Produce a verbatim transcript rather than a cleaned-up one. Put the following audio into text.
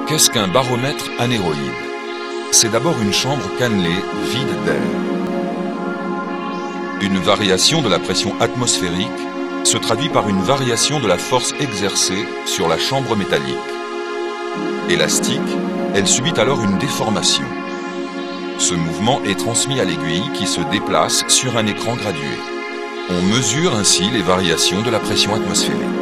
Qu'est-ce qu'un baromètre anéroïde? C'est d'abord une chambre cannelée, vide d'air. Une variation de la pression atmosphérique se traduit par une variation de la force exercée sur la chambre métallique. Élastique, elle subit alors une déformation. Ce mouvement est transmis à l'aiguille qui se déplace sur un écran gradué. On mesure ainsi les variations de la pression atmosphérique.